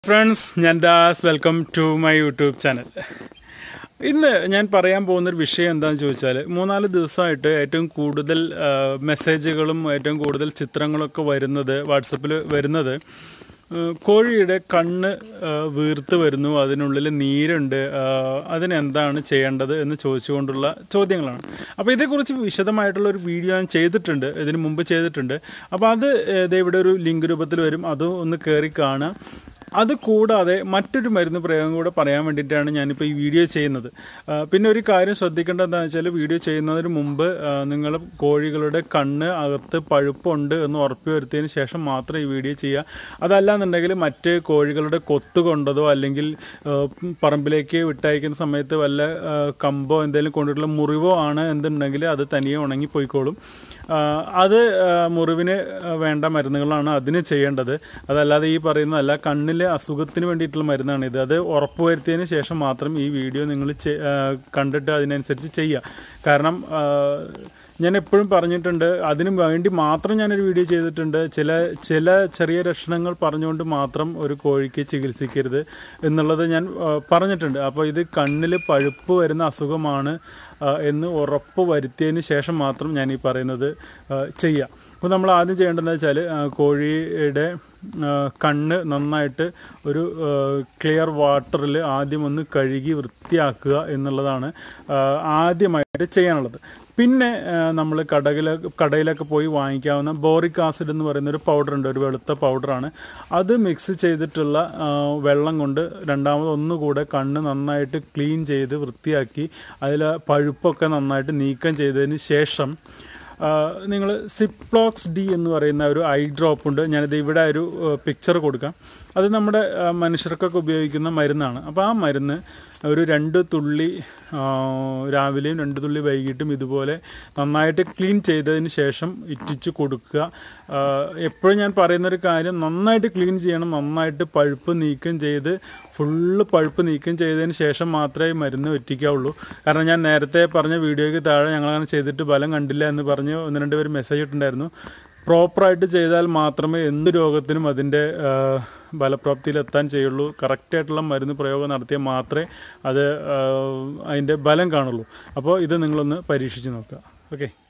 Friends, ഞാൻ Das. Welcome to my YouTube channel. ഇന്ന് ഞാൻ പറയാൻ പോകുന്നൊരു വിഷയം എന്താണെന്ന് ചോദിച്ചാൽ, 3-4 ദിവസമായിട്ട് ഏറ്റവും കൂടുതൽ മെസ്സേജുകളും ഏറ്റവും കൂടുതൽ ചിത്രങ്ങളൊക്കെ വരുന്നത് വാട്സപ്പിൽ വരുന്നത് കോഴിയുടെ കണ്ണ് വീർത്ത് വരുന്നു, അതിനുള്ളിൽ നീരുണ്ട്, അതിനെന്താണ് ചെയ്യേണ്ടത് എന്ന് ചോദിച്ചുകൊണ്ടുള്ള ചോദ്യങ്ങളാണ്. അപ്പോൾ ഇതേക്കുറിച്ച് വിശദമായിട്ടുള്ള ഒരു വീഡിയോ ഞാൻ ചെയ്തിട്ടുണ്ട്, ഇതിന് മുമ്പ് ചെയ്തിട്ടുണ്ട്. അപ്പോൾ അത് ഇവിടെ ഒരു ലിങ്ക് രൂപത്തിൽ വരും, അതും ഒന്ന് കയറി കാണുക. അത് കൂടാതെ മറ്റൊരു മരുന്ന് പ്രയോഗം കൂടെ പറയാൻ വേണ്ടിയിട്ടാണ് ഞാനിപ്പോൾ ഈ വീഡിയോ ചെയ്യുന്നത്. പിന്നെ ഒരു കാര്യം ശ്രദ്ധിക്കേണ്ടത് എന്താണെന്ന് വെച്ചാൽ, വീഡിയോ ചെയ്യുന്നതിന് മുമ്പ് നിങ്ങൾ കോഴികളുടെ കണ്ണ് അകത്ത് പഴുപ്പുണ്ട് എന്ന് ഉറപ്പ് വരുത്തിയതിന് ശേഷം മാത്രം ഈ വീഡിയോ ചെയ്യുക. അതല്ലാന്നുണ്ടെങ്കിൽ മറ്റ് കോഴികളുടെ കൊത്തു കൊണ്ടതോ അല്ലെങ്കിൽ പറമ്പിലേക്ക് വിട്ടയക്കുന്ന സമയത്ത് വല്ല കമ്പോ എന്തെങ്കിലും കൊണ്ടിട്ടുള്ള മുറിവോ ആണ് എന്നുണ്ടെങ്കിൽ അത് തനിയെ ഉണങ്ങിപ്പോയിക്കോളും. അത് മുറിവിന് വേണ്ട മരുന്നുകളാണ് അതിന് ചെയ്യേണ്ടത്. അതല്ലാതെ ഈ പറയുന്നതല്ല, കണ്ണിലെ അസുഖത്തിന് വേണ്ടിയിട്ടുള്ള മരുന്നാണിത്. അത് ഉറപ്പ് വരുത്തിയതിന് ശേഷം മാത്രം ഈ വീഡിയോ നിങ്ങൾ കണ്ടിട്ട് അതിനനുസരിച്ച് ചെയ്യുക. കാരണം ഞാൻ എപ്പോഴും പറഞ്ഞിട്ടുണ്ട്, അതിന് വേണ്ടി മാത്രം ഞാനൊരു വീഡിയോ ചെയ്തിട്ടുണ്ട്. ചില ചെറിയ ലക്ഷണങ്ങൾ പറഞ്ഞുകൊണ്ട് മാത്രം ഒരു കോഴിക്ക് ചികിത്സിക്കരുത് എന്നുള്ളത് ഞാൻ പറഞ്ഞിട്ടുണ്ട്. അപ്പോൾ ഇത് കണ്ണിൽ പഴുപ്പ് വരുന്ന അസുഖമാണ് എന്ന് ഉറപ്പ് വരുത്തിയതിന് ശേഷം മാത്രം ഞാൻ ഈ പറയുന്നത് ചെയ്യുക. അപ്പോൾ നമ്മൾ ആദ്യം ചെയ്യേണ്ടതെന്ന് വെച്ചാൽ, കോഴിയുടെ കണ്ണ് നന്നായിട്ട് ഒരു ക്ലിയർ വാട്ടറിൽ ആദ്യം ഒന്ന് കഴുകി വൃത്തിയാക്കുക എന്നുള്ളതാണ് ആദ്യമായിട്ട് ചെയ്യാനുള്ളത്. പിന്നെ നമ്മൾ കടയിലൊക്കെ പോയി വാങ്ങിക്കാവുന്ന ബോറിക് ആസിഡ് എന്ന് പറയുന്ന ഒരു പൗഡർ ഉണ്ട്, ഒരു വെളുത്ത പൗഡറാണ്. അത് മിക്സ് ചെയ്തിട്ടുള്ള വെള്ളം കൊണ്ട് ഒന്നുകൂടെ കണ്ണ് നന്നായിട്ട് ക്ലീൻ ചെയ്ത് വൃത്തിയാക്കി അതിൽ പഴുപ്പൊക്കെ നന്നായിട്ട് നീക്കം ചെയ്തതിന് ശേഷം നിങ്ങൾ സിപ്ലോക്സ് ഡി എന്ന് പറയുന്ന ഒരു ഐ ഡ്രോപ്പ് ഉണ്ട്. ഞാനിത് ഇവിടെ ഒരു പിക്ചർ കൊടുക്കാം. അത് നമ്മുടെ മനുഷ്യർക്കൊക്കെ ഉപയോഗിക്കുന്ന മരുന്നാണ്. അപ്പോൾ ആ മരുന്ന് ഒരു 2 തുള്ളി രാവിലെയും 2 തുള്ളി വൈകിട്ടും ഇതുപോലെ നന്നായിട്ട് ക്ലീൻ ചെയ്തതിന് ശേഷം ഇറ്റിച്ച് കൊടുക്കുക. എപ്പോഴും ഞാൻ പറയുന്നൊരു കാര്യം, നന്നായിട്ട് ക്ലീൻ ചെയ്യണം. നന്നായിട്ട് പഴുപ്പ് നീക്കം ചെയ്ത് ഫുള്ള് പഴുപ്പ് നീക്കം ചെയ്തതിന് ശേഷം മാത്രമേ മരുന്ന് ഒറ്റിക്കാവുള്ളൂ. കാരണം ഞാൻ നേരത്തെ പറഞ്ഞ വീഡിയോയ്ക്ക് താഴെ ഞങ്ങളങ്ങനെ ചെയ്തിട്ട് ഫലം കണ്ടില്ല എന്ന് പറഞ്ഞ് 1-2 പേര് മെസ്സേജ് ഇട്ടുണ്ടായിരുന്നു. പ്രോപ്പറായിട്ട് ചെയ്താൽ മാത്രമേ എന്ത് രോഗത്തിനും അതിൻ്റെ ഫലപ്രാപ്തിയിലെത്താൻ ചെയ്യുള്ളൂ. കറക്റ്റായിട്ടുള്ള മരുന്ന് പ്രയോഗം നടത്തിയാൽ മാത്രമേ അത് അതിൻ്റെ ഫലം കാണുള്ളൂ. അപ്പോൾ ഇത് നിങ്ങളൊന്ന് പരീക്ഷിച്ച് നോക്കുക. ഓക്കെ.